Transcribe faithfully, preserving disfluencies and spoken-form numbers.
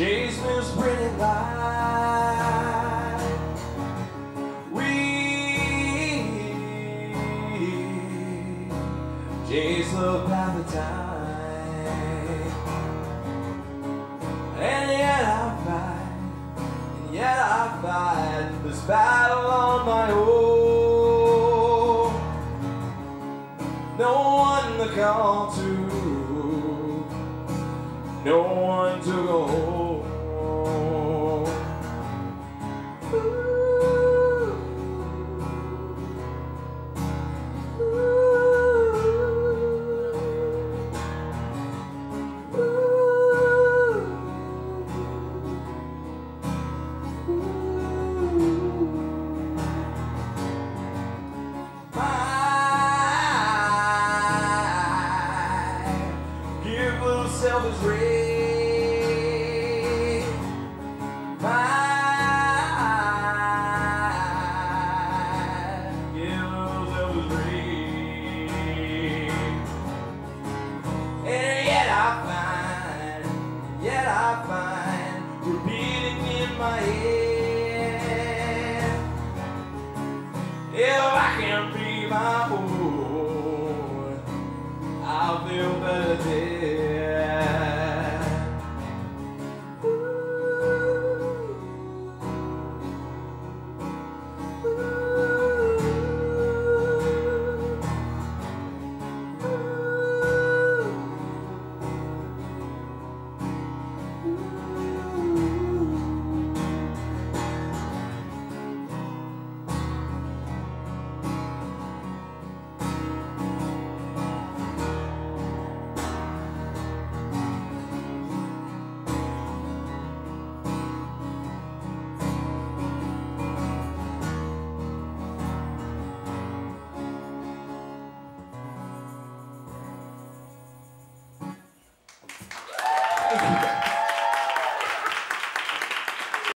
chase this pretty light. We chase the path of time, and yet I fight, and yet I fight this battle on my own. No one to call to, no one to go home. Ooh. Ooh. Ooh. Ooh. My give little selfish race. Yet I find repeating in my head, if I can be my own, I'll feel better dead.